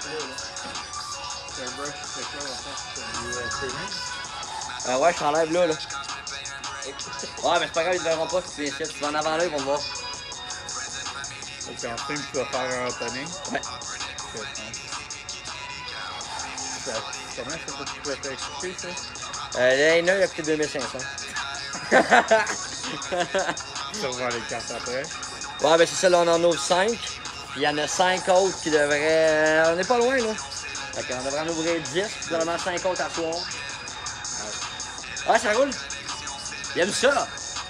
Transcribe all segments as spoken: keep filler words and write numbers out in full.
C'est un break, c'est quoi, en fait? C'est du streaming? Euh, ouais, je t'enlève là, là. Ouais, mais c'est pas grave, ils ne verront pas si tu viens ici. Tu vas en avant là, ils vont te voir. Donc en stream, tu vas faire un opening? Ouais. Ça, comment ça peut tu peux t'expliquer, ça? Euh, le Hainer, il a coûté deux mille cinq cents. Tu revends les cartes après? Ouais, ben c'est ça, là, on en ouvre cinq. Il y en a cinq autres qui devraient... On n'est pas loin, là. Fait qu'on devrait en ouvrir dix, puis vraiment cinq autres à soir. Ouais, ça roule. Il aime ça.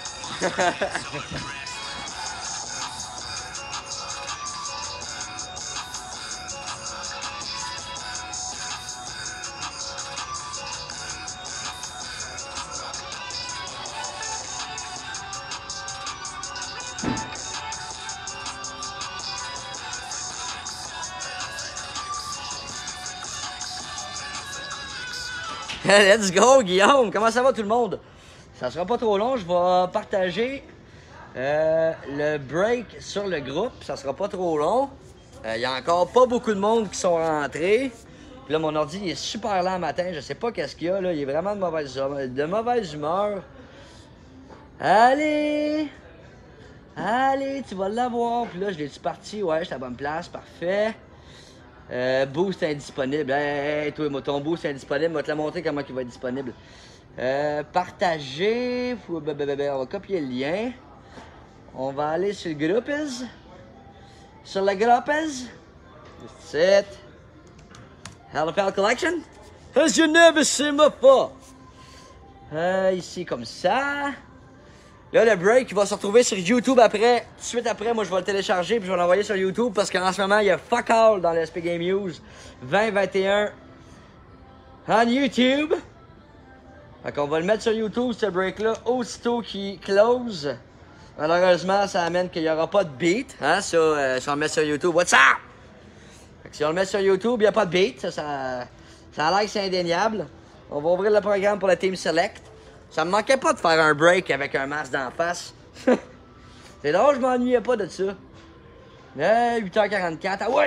Let's go, Guillaume! Comment ça va tout le monde? Ça sera pas trop long, je vais partager euh, le break sur le groupe. Ça sera pas trop long. Il euh, y a encore pas beaucoup de monde qui sont rentrés. Puis là, mon ordi il est super lent le matin. Je sais pas qu'est-ce qu'il y a, là. Il est vraiment de mauvaise, de mauvaise humeur. Allez! Allez, tu vas l'avoir. Puis là, je l'ai-tu parti? Ouais, je suis à la bonne place. Parfait. Euh, boost indisponible. Hey, hey, toi, ton boost indisponible. Je vais te la montrer comment il va être disponible. Euh, partager. On va copier le lien. On va aller sur le groupe. Sur le groupe. That's it. L F L Collection. As you never see my fa. Euh, ici, comme ça. Là, le break, il va se retrouver sur YouTube après. Tout de suite après, moi, je vais le télécharger puis je vais l'envoyer sur YouTube parce qu'en ce moment, il y a fuck all dans le S P Game News vingt vingt et un en YouTube. Fait qu'on va le mettre sur YouTube, ce break-là, aussitôt qu'il close. Malheureusement, ça amène qu'il n'y aura pas de beat. Hein, ça, euh, si on le met sur YouTube, what's up? Fait que si on le met sur YouTube, il n'y a pas de beat. Ça, ça, ça a l'air que c'est indéniable. On va ouvrir le programme pour la Team Select. Ça me manquait pas de faire un break avec un masque d'en face. C'est drôle, je m'ennuyais pas de ça. Eh, huit heures quarante-quatre, ah ouais!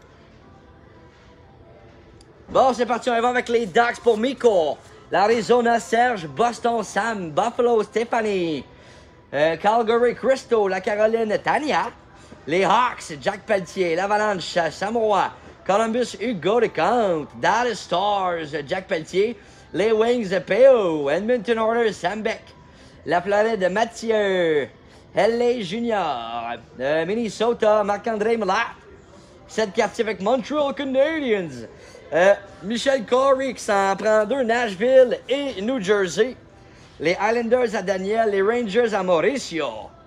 Bon, c'est parti, on va avec les Ducks pour Miko. L'Arizona, Serge, Boston, Sam, Buffalo, Stéphanie. Euh, Calgary, Christo, la Caroline, Tania. Les Hawks, Jack Pelletier, l'Avalanche, Samoa. Columbus, Hugo de Camp. Dallas Stars, Jack Pelletier. Les Wings, P O. Edmonton Oilers, Sam Beck. La Floride, Mathieu. L A Junior. Euh, Minnesota, Marc-André Mlat. Sept quartiers avec Montreal Canadiens. Euh, Michel Corey qui s'en prend deux, Nashville et New Jersey. Les Islanders à Daniel, les Rangers à Mauricio.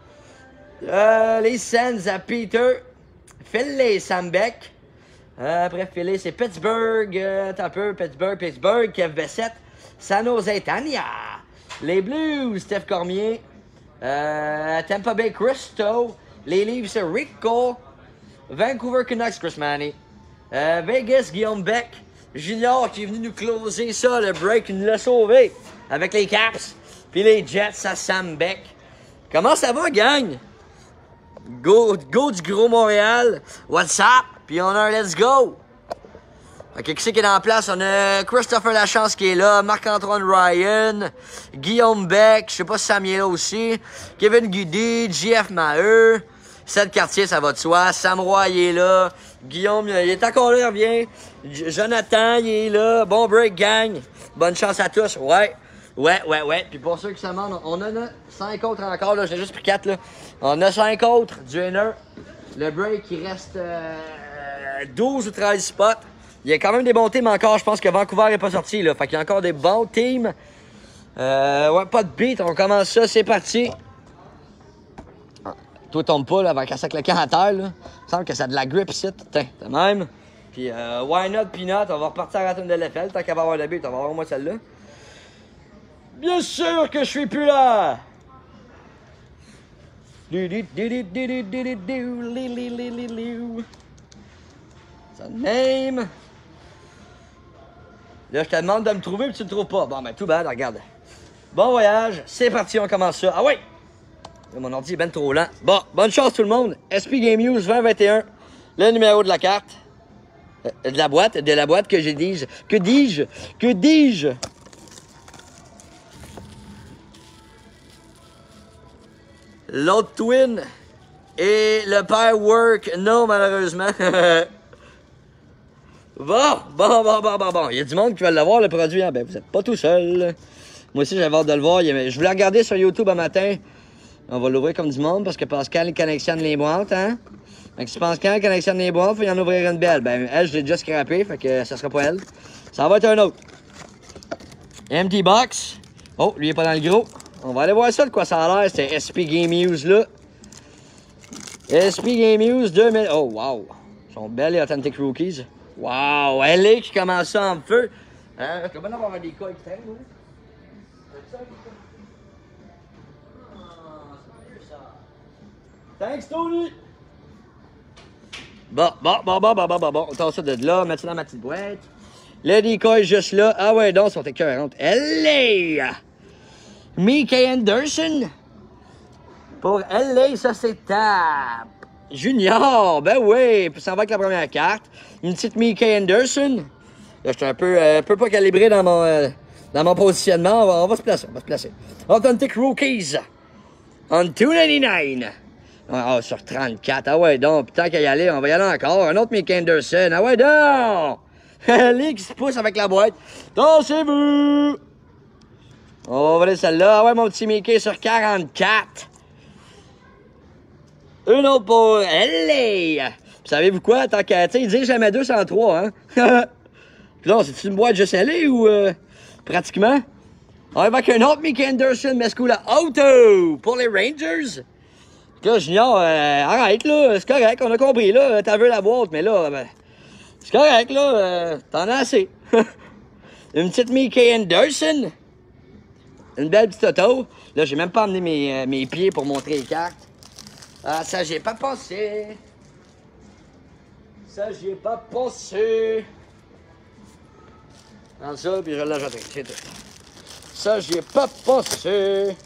Euh, les Sens à Peter. Philly, Sam Beck. Euh, après Philly, c'est Pittsburgh. Euh, T'as un peu, Pittsburgh, Pittsburgh, Kev Bessette. San Jose, Tania. Les Blues, Steph Cormier. Euh, Tampa Bay, Christo. Les Leafs, Rico. Vancouver Canucks, Chris Manny. Euh, Vegas, Guillaume Beck. Junior qui est venu nous closer ça, le break, il nous l'a sauvé. Avec les Caps. Puis les Jets à Sam Beck. Comment ça va, gang? Go, go du Gros Montréal. What's up? Puis on a un let's go. Ok, qui c'est qui est en place? On a Christopher Lachance qui est là, Marc-Antoine Ryan, Guillaume Beck, je sais pas si Sam est là aussi, Kevin Guidi, J F Maheu, Seth Cartier, ça va de soi, Sam Roy, il est là, Guillaume, il est encore là, il revient, J Jonathan, il est là, bon break, gang, bonne chance à tous, ouais, ouais, ouais, ouais, puis pour ceux qui se demandent, on en a cinq autres encore, là, j'ai juste pris quatre, là, on a cinq autres du Hainer, le break, il reste euh, douze ou treize spots. Il y a quand même des bons teams encore. Je pense que Vancouver n'est pas sorti, là. Fait qu'il y a encore des bons teams. Euh, ouais, pas de beat. On commence ça. C'est parti. Ah, toi, tombe pas, là, avant qu'elle se claque à terre, là. Il me semble que ça a de la grip ici. Tiens, de même. Puis, euh, why not, peanut? On va repartir à la tune de l'F L. Tant qu'elle va avoir le beat, on va avoir au moins celle-là. Bien sûr que je suis plus là! Ça name. Là, je te demande de me trouver, puis tu ne me trouves pas. Bon, ben, tout bad, regarde. Bon voyage, c'est parti, on commence ça. Ah oui! Là, mon ordi est ben trop lent. Bon, bonne chance tout le monde. S P Game News vingt vingt et un, le numéro de la carte. Euh, de la boîte, de la boîte que je dis. Que dis-je? Que dis-je? L'autre twin et le père work, non malheureusement. Bon, bon, bon, bon, bon, bon. Il y a du monde qui va l'avoir, le produit. Hein? Ben, vous êtes pas tout seul. Moi aussi, j'avais hâte de le voir. Je voulais regarder sur YouTube un matin. On va l'ouvrir comme du monde parce que Pascal connectionne les boîtes, hein? Fait que si Pascal connectionne les boîtes, il faut y en ouvrir une belle. Ben, elle, je l'ai déjà scrappé, fait que ça sera pas elle. Ça va être un autre. Empty box. Oh, lui, il est pas dans le gros. On va aller voir ça de quoi ça a l'air, c'est S P Game Use, là. S P Game Use deux mille... Oh, wow. Ils sont belles, les Authentic Rookies. Wow, L A qui commence ça en feu. Hein? Je vais bien avoir des cas extrêmes, oui. C'est ça, ah, c'est mieux, ça. Thanks, Tony! Bon, bon, bon, bon, bon, bon, bon, bon. On tord ça de là, mettre ça dans ma petite boîte. Le decoy juste là. Ah ouais, donc, ils sont écœurantes. L A! Mickey Anderson. Pour L A, ça, c'est Tap. Junior, ben oui, puis ça va avec la première carte. Une petite Mickey Anderson. Là, je suis un peu, euh, un peu pas calibré dans mon, euh, dans mon positionnement. On va, on va se placer, on va se placer. Authentic Rookies. On deux quatre-vingt-dix-neuf. Ah, oh, sur trente-quatre. Ah ouais, donc, tant qu'à y aller, on va y aller encore. Un autre Mickey Anderson. Ah ouais, donc. Lui qui se pousse avec la boîte. Dansez-vous. On va ouvrir celle-là. Ah ouais, mon petit Mickey sur quarante-quatre. Une autre pour L A. Puis savez-vous quoi? Tant qu'à, tu sais, ils disent jamais deux cent trois, hein? Puis là, c'est une boîte juste L A ou euh, pratiquement? On va avec un autre Mickey Anderson, mais ce coup-là, auto pour les Rangers. Puis là, Junior, euh, arrête, là, c'est correct, on a compris, là, t'as vu la boîte, mais là, ben, c'est correct, là, euh, t'en as assez. Une petite Mickey Anderson. Une belle petite auto. Là, j'ai même pas amené mes, euh, mes pieds pour montrer les cartes. Ah, ça, j'y ai pas pensé. Ça, j'y ai pas pensé. Prends ça, puis je l'ajouterai, c'est tout. Ça, j'y ai pas pensé.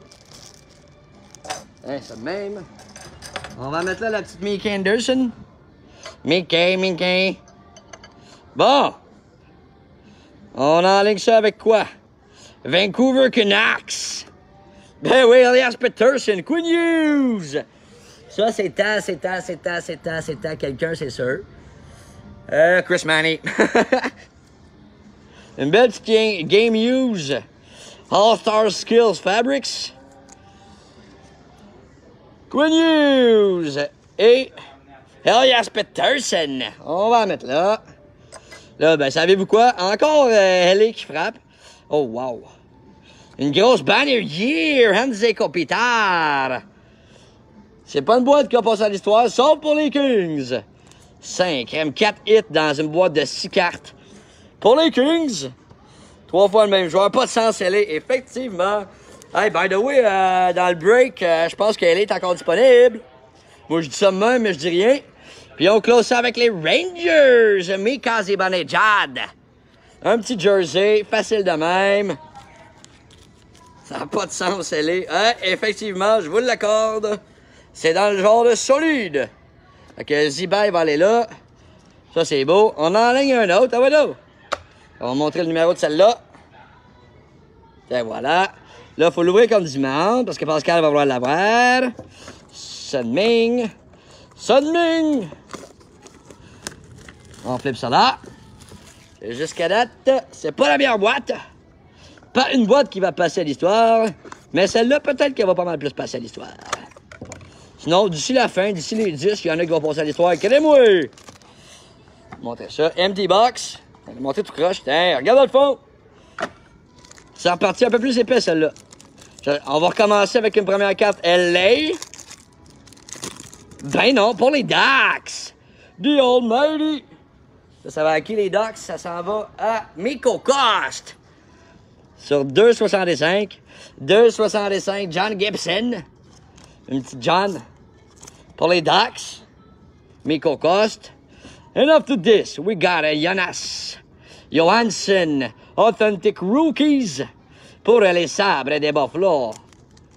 Hein, c'est le même. On va mettre là la petite Mickey Anderson. Mickey, Mickey. Bon. On enligne ça avec quoi? Vancouver Canucks. Ben oui, Elias Pettersson. Quinn Hughes. Ça, c'est tant, c'est tant, c'est tant, c'est tant, c'est tant. Quelqu'un, c'est sûr. Euh, Chris Manny. Une belle petite Game Use. All-Star Skills Fabrics. Quinn Hughes. Et Elias Pettersson. On va en mettre là. Là, ben, savez-vous quoi? Encore euh, L A qui frappe. Oh, wow. Une grosse bannière year. Hansi Kopitar. C'est pas une boîte qui a passé à l'histoire, sauf pour les Kings. cinq, M quatre hits dans une boîte de six cartes. Pour les Kings, trois fois le même joueur, pas de sens L A, effectivement. Hey, by the way, euh, dans le break, euh, je pense qu'elle est encore disponible. Moi, je dis ça de même, mais je dis rien. Puis on close ça avec les Rangers, Mika Zibanejad. Un petit jersey, facile de même. Ça n'a pas de sens, L A. Hein? Effectivement, je vous l'accorde. C'est dans le genre de solide. Fait que Ziba va aller là. Ça, c'est beau. On en ligne un autre. Ah ouais, là. On va montrer le numéro de celle-là. Et voilà. Là, il faut l'ouvrir comme du monde parce que Pascal va vouloir l'avoir. Sunming. Sunming. On flippe ça là. Jusqu'à date, c'est pas la meilleure boîte. Pas une boîte qui va passer à l'histoire. Mais celle-là, peut-être qu'elle va pas mal plus passer à l'histoire. Sinon, d'ici la fin, d'ici les dix, il y en a qui vont passer à l'histoire. Quel-moi! Montrer ça. Empty box. On va monter tout croche. Tiens, regarde dans le fond. C'est reparti un peu plus épais, celle-là. On va recommencer avec une première carte L A. Ben non, pour les Ducks. The Almighty. Ça, ça va à qui, les Ducks? Ça s'en va à Mikko Kost. Sur deux soixante-cinq. deux soixante-cinq, John Gibson. Une petite John. Pour les Ducks. Mikko Kost. And after this, we got a Jonas Johansson. Authentic Rookies. Pour les Sabres des Buffalo.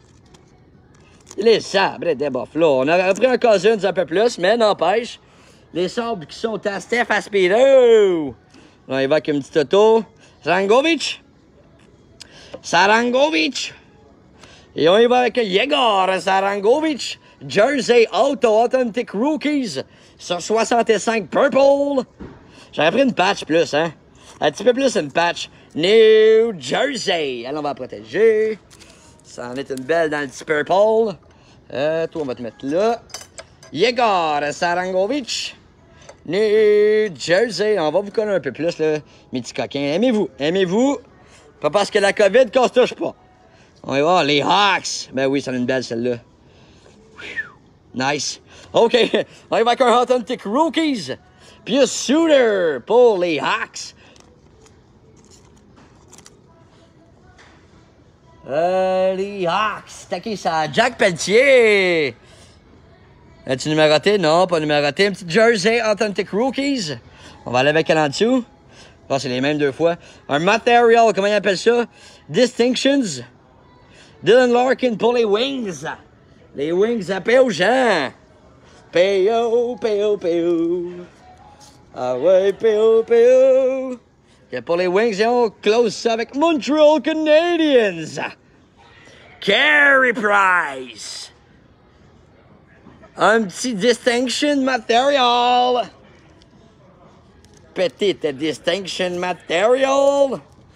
Les Sabres des Buffalo. On aurait pris un Cousins un peu plus, mais n'empêche. Les sabres qui sont à Steph Aspiro. On y va avec une petite auto. Sarangovic. Sarangovic. Et on y va avec Yegor Sarangovic. Jersey Auto Authentic Rookies. Sur soixante-cinq Purple. J'aurais pris une patch plus, hein. Un petit peu plus une patch. New Jersey. Alors, on va la protéger. Ça en est une belle dans le petit Purple. Euh, toi, on va te mettre là. Yegor Sarangovic. New Jersey. On va vous connaître un peu plus, là, mes petits coquins. Aimez-vous. Aimez-vous. Pas parce que la COVID qu'on se touche pas. On va voir les Hawks. Ben oui, c'en est une belle, celle-là. Nice. OK. On y va avec un Authentic Rookies. Puis un Suitor pour les Hawks. Euh, les Hawks. C'est qui ça? Jack Pelletier. As-tu numéroté? Non, pas numéroté. Un petit Jersey Authentic Rookies. On va aller avec elle en dessous. Oh, c'est les mêmes deux fois. Un Material, comment ils appellent ça? Distinctions. Dylan Larkin pour les Wings. Les Wings à P O Jean. P O, P O, P O. Ah ouais, P O, P O. Et pour les Wings, et on close ça avec Montreal Canadiens. Carey Price. Un petit Distinction Material. Petite Distinction Material.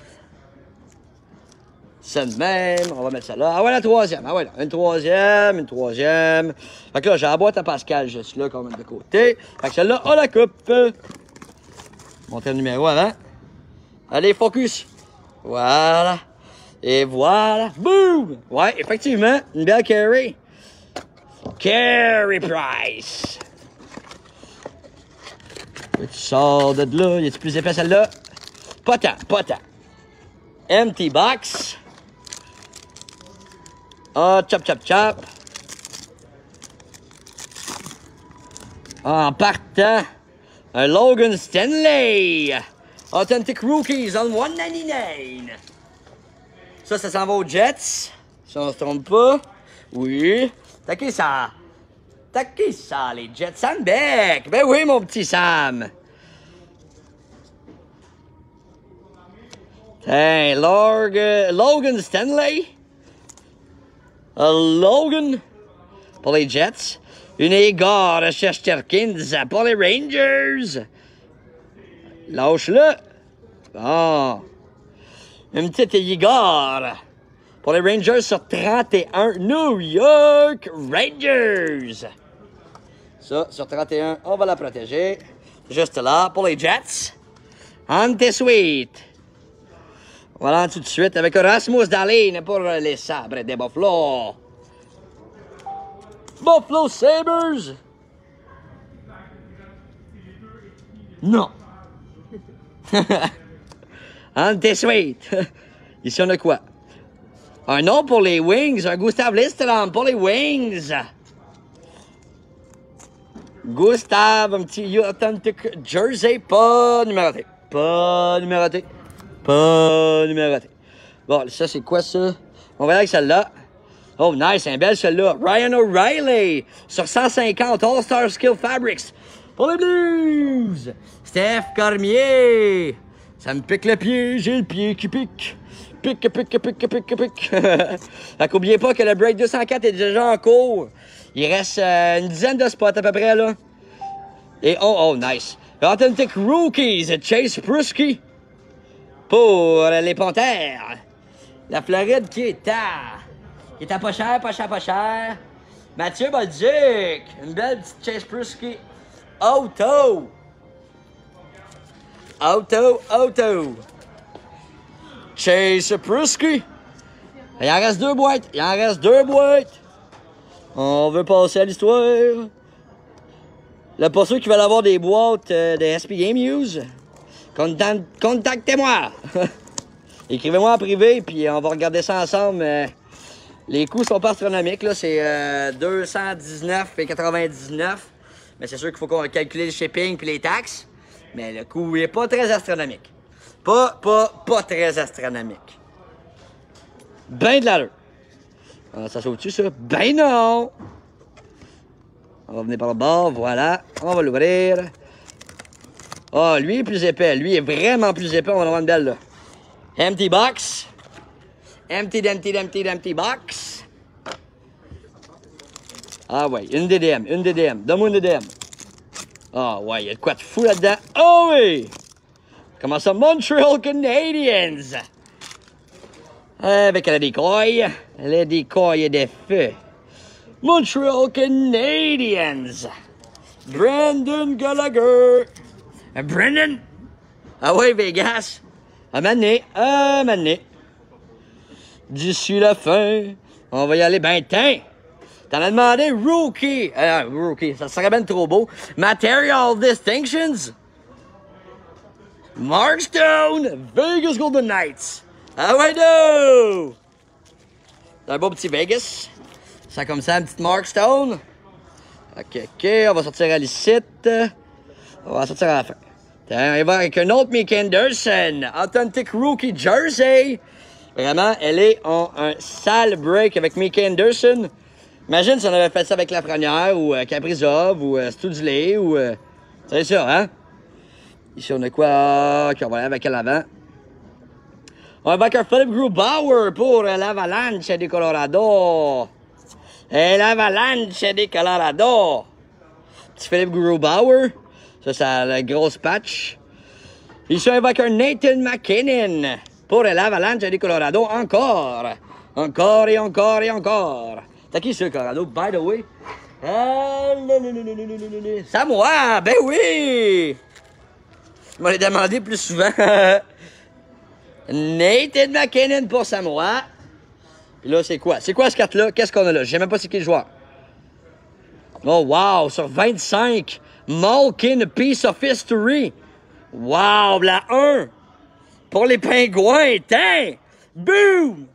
C'est le même. On va mettre ça là. Ah ouais, la troisième. Ah ouais, là. Une troisième, une troisième. Fait que là, j'ai la boîte à Pascal juste là, qu'on met de côté. Fait que celle-là a la coupe. Montrer le numéro avant. Allez, focus. Voilà. Et voilà. Boom! Ouais, effectivement, une belle Carey. Carey Price. Tu sors de là. Y a-tu plus épais celle-là? Pas tant, pas tant. Empty box. Ah, chop, chop, chop. En partant, un Logan Stanley. Authentic Rookies on one ninety-nine. Ça, ça s'en va aux Jets. Si on se trompe pas. Oui. T'as qui ça? T'as qui ça, les Jets? Sam Beck. Ben oui, mon petit Sam. Hey, Lorg, uh, Logan Stanley. Uh, Logan pour les Jets. Une Igor Shesterkins pour les Rangers. Lâche-le. Bon. Une petite Igor pour les Rangers sur trente et un. New York Rangers. Ça, sur trente et un, on va la protéger. Juste là, pour les Jets. Ante Sweet. Voilà tout de suite avec Rasmus Dahlin pour les sabres des Buffalo. Buffalo Sabres. Non. Ante Sweet. Ici, on a quoi? Un nom pour les Wings. Un Gustav Listerland pour les Wings. Gustav, un petit Authentic Jersey, pas numéroté. Pas numéroté. Pas numéroté. Bon, ça, c'est quoi, ça? On va aller avec celle-là. Oh, nice, c'est un bel celle-là. Ryan O'Reilly sur cent cinquante All-Star Skill Fabrics. Pour les Blues. Steph Cormier. Ça me pique le pied, j'ai le pied qui pique. Pique, pique, pique, pique, pique. Fait qu'oubliez pas que le break deux cent quatre est déjà en cours. Il reste euh, une dizaine de spots à peu près, là. Et oh, oh, nice. Authentic Rookies, Chase Prusky. Pour les Panthères. La Floride qui est à... Qui est à pas cher, pas cher, pas cher. Mathieu Bolduc. Une belle petite Chase Prusky. Auto. Auto, auto. Chase Prusky. Il en reste deux boîtes. Il en reste deux boîtes. On veut passer à l'histoire. Là, pour ceux qui veulent avoir des boîtes euh, de S P Game Use, contactez-moi. Écrivez-moi en privé, puis on va regarder ça ensemble. Euh, les coûts sont pas astronomiques, là. C'est euh, deux cent dix-neuf et quatre-vingt-dix-neuf. Mais c'est sûr qu'il faut qu'on calcule le shipping puis les taxes. Mais le coût est pas très astronomique. Pas, pas, pas très astronomique. Ben de l'allure. Ah, ça saute-tu, ça? Ben non! On va venir par le bord, voilà. On va l'ouvrir. Ah, oh, lui est plus épais. Lui est vraiment plus épais. On va en avoir une belle, là. Empty box. Empty, empty, empty, empty box. Ah ouais, une D D M, une D D M. Donne-moi une D D M. Ah ouais, il y a de quoi de fou là-dedans. Oh oui! Comment ça? Montreal Canadiens! Avec le decoy. Le decoy de feu. Montreal Canadiens. Brandon Gallagher. Brandon. Ah ouais, Vegas. À maner, à maner. D'ici la fin, on va y aller. Ben, tiens. T'en as demandé rookie. Euh, rookie, ça serait bien trop beau. Material Distinctions. Mark Stone, Vegas Golden Knights. Ah ouais, no! C'est un beau petit Vegas. Ça comme ça, un petit Mark Stone. OK, OK, on va sortir à l'icite. On va sortir à la fin. Tiens, on va avec un autre Mick Anderson. Authentic Rookie Jersey. Vraiment, elle est en un sale break avec Mick Anderson. Imagine si on avait fait ça avec Lafrenière ou euh, Kaprizov ou euh, Studley ou... Euh, c'est ça, hein? Ici, on a quoi? OK, on va aller avec l'avant. On va avec un Philip Grubauer pour l'Avalanche du Colorado. Et l'Avalanche du Colorado. Petit Philip Grubauer. Ça, c'est la grosse patch. Ici, on va avec un Nathan McKinnon pour l'Avalanche du Colorado. Encore. Encore et encore et encore. T'as qui ça, Colorado? By the way. Euh, Samoa! Ben oui! Je m'en ai demandé plus souvent. Nathan McKinnon pour Samoa. Puis là, c'est quoi? C'est quoi ce carte-là? Qu'est-ce qu'on a là? Je sais même pas c'est qui le joueur. Oh, wow! Sur vingt-cinq. Malkin Piece of History. Wow! La un. Pour les Pingouins. Tiens! Boom!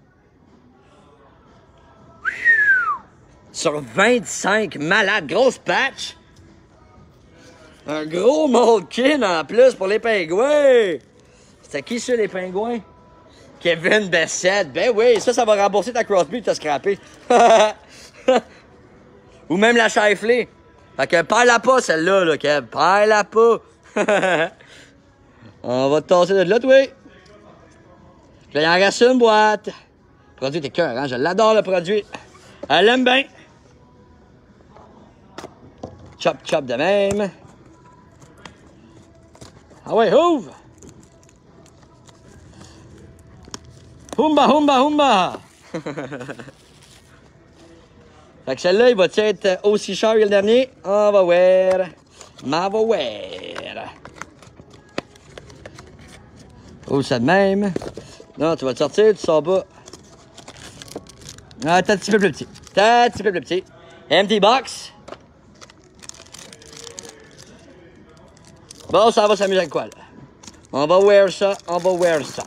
Sur vingt-cinq. Malade. Grosse patch. Un gros Malkin en plus pour les Pingouins. C'était qui ça, les Pingouins? Kevin Bessette. Ben oui, ça, ça va rembourser ta Crosby que t'as scrappé. Ou même la Shifley. Fait que perds-la pas, celle-là, là, Kev. Perds-la pas. On va te tasser de là, toi. Là, il en reste une boîte. Le produit est cœur, hein? Je l'adore, le produit. Elle l'aime bien. Chop, chop de même. Ah ouais, ouvre! Humba, humba, humba! Fait que celle-là, il va être aussi cher que le dernier? On va voir. M'en va voir. Ouvre ça de même. Non, tu vas te sortir, tu sors pas. Ah, t'as un petit peu plus petit. T'as un petit peu plus petit. Empty box. Bon, ça va s'amuser avec quoi, là? On va wear ça, on va wear ça.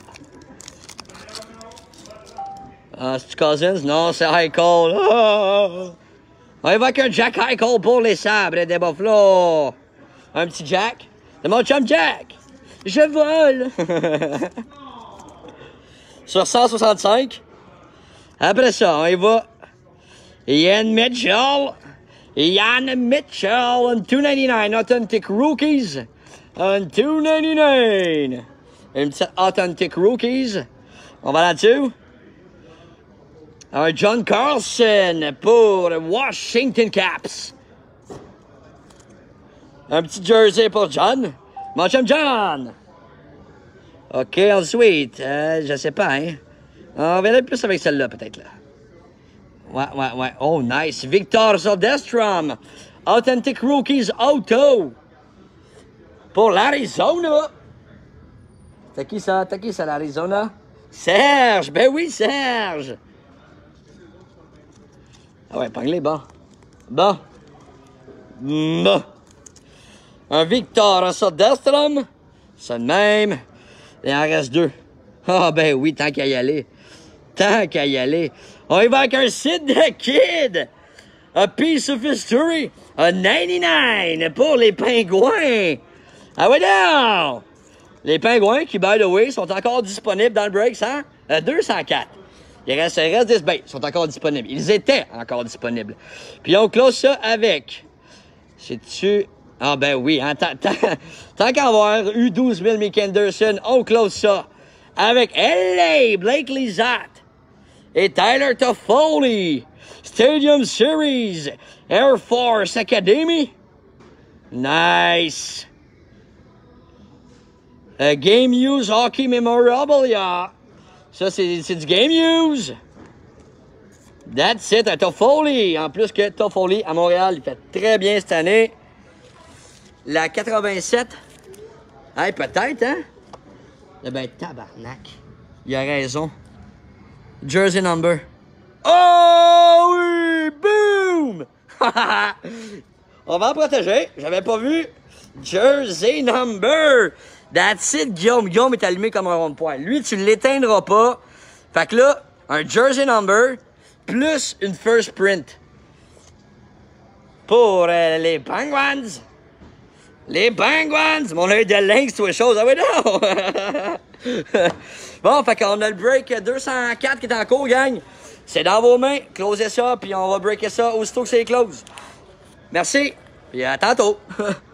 Ah, c'est-tu Cousins? Non, c'est Eichel. Oh! On va avec un Jack Eichel pour les sabres des Buffalo. Un petit Jack. C'est mon chum Jack. Je vole. Sur cent soixante-cinq. Après ça, on y va. Ian Mitchell. Ian Mitchell. On two ninety-nine. Authentic Rookies. On two ninety-nine. Une petite Authentic Rookies. On va là-dessus. Un John Carlson pour Washington Caps. Un petit jersey pour John. Mon chum John. OK, ensuite, euh, je sais pas, hein. On verra plus avec celle-là, peut-être, là. Ouais, ouais, ouais. Oh, nice. Victor Soderstrom. Authentic Rookies Auto. Pour l'Arizona. T'as qui ça? T'as qui ça, l'Arizona? Serge. Ben oui, Serge. Ah ouais, pogne-les, bon. Bon. Bon. Un Victor Soderstrom. C'est le même. Il en reste deux. Ah, ben oui, tant qu'à y aller. Tant qu'à y aller. On y va avec un Sid the Kid. A Piece of History. A ninety-nine pour les Pingouins. Ah ouais, non! Les Pingouins qui, by the way, sont encore disponibles dans le break, cent, euh, deux cent quatre. Il reste, il reste des ben, ils sont encore disponibles. Ils étaient encore disponibles. Puis on close ça avec C'est-tu... Ah ben oui, hein, tant, tant, tant qu'à avoir eu douze mille Mick Henderson, on close ça avec L A, Blake Lizotte et Tyler Toffoli. Stadium Series, Air Force Academy. Nice. Uh, Game Use Hockey Memorabilia. Ça, c'est du Game Use. That's it, à Toffoli. En plus que Toffoli, à Montréal, il fait très bien cette année. La quatre-vingt-sept. Hey, peut-être, hein? Eh ben, tabarnak. Il a raison. Jersey number. Oh oui! Boom! On va en protéger. J'avais pas vu. Jersey number. That's it, Guillaume. Guillaume est allumé comme un rond de poing. Lui, tu l'éteindras pas. Fait que là, un Jersey number plus une first print. Pour euh, les Penguins. Les Penguins! Mon œil de lynx, toutes les choses. Ah oui, non! Bon, fait qu'on a le break deux cent quatre qui est en cours, gang. C'est dans vos mains. Closez ça, puis on va breaker ça aussitôt que c'est close. Merci, puis à tantôt.